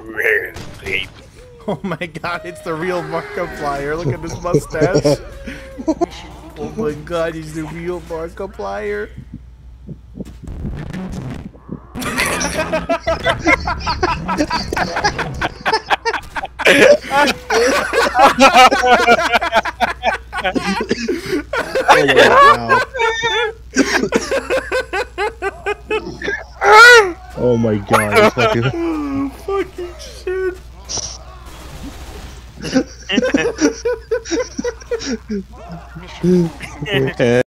Oh my god, it's the real Markiplier. Look at this mustache. Oh my god, he's the real Markiplier. Oh my god, it's fucking... Fucking shit.